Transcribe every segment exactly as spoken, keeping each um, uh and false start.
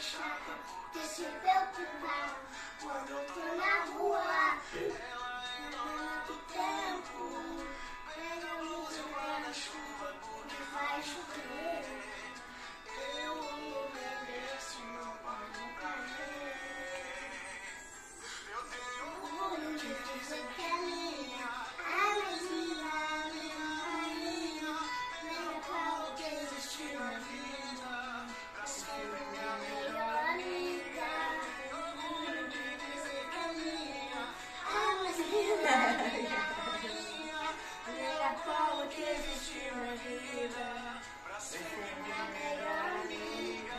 chata, de se preocupar quando eu tô na rua. Ela do tempo, pega o guarda-chuva porque vai chover. Eu vou beber se não pode cair. Eu tenho orgulho de dizer que é minha, é mais minha, minha rainha. Nem acabo de existir na vida, pra ser minha melhor amiga. Eu tenho orgulho de dizer que é minha, é mais minha, minha rainha. Nem acabo de existir na vida, pra ser minha melhor amiga.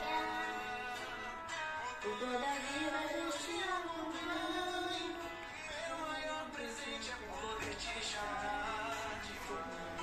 Por toda a vida eu te acompanho. Meu maior presente é poder te chamar de fulano.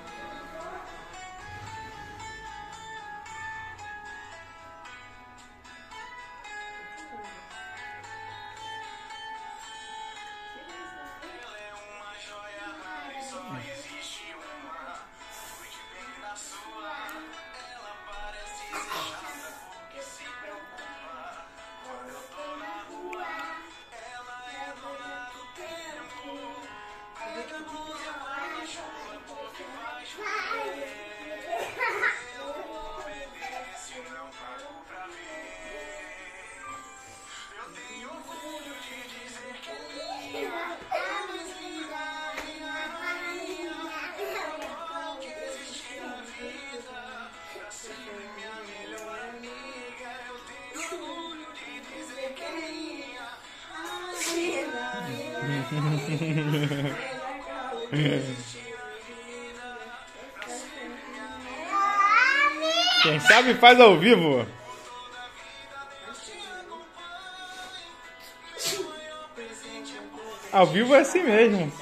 Ela é uma joia rara e só existe uma. Cuide bem da sua. Ela parece ser chata porque se preocupa quando eu tô na rua. Ela é dona do tempo. Pega a blusa, guarda-chuva porque vai chover. Eu vou beber se não pago pra ver. Eu tenho orgulho de dizer que é minha, é mais linda, minha rainha. Não que existe na vida, pra ser minha melhor amiga. Eu tenho orgulho de dizer que é minha, a linda, minha rainha. Não que existe na vida, pra ser minha melhor amiga. Quem sabe faz ao vivo. Ao vivo é assim mesmo.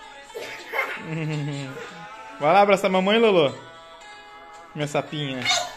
Vai lá abraçar a mamãe, Lolo. Minha sapinha.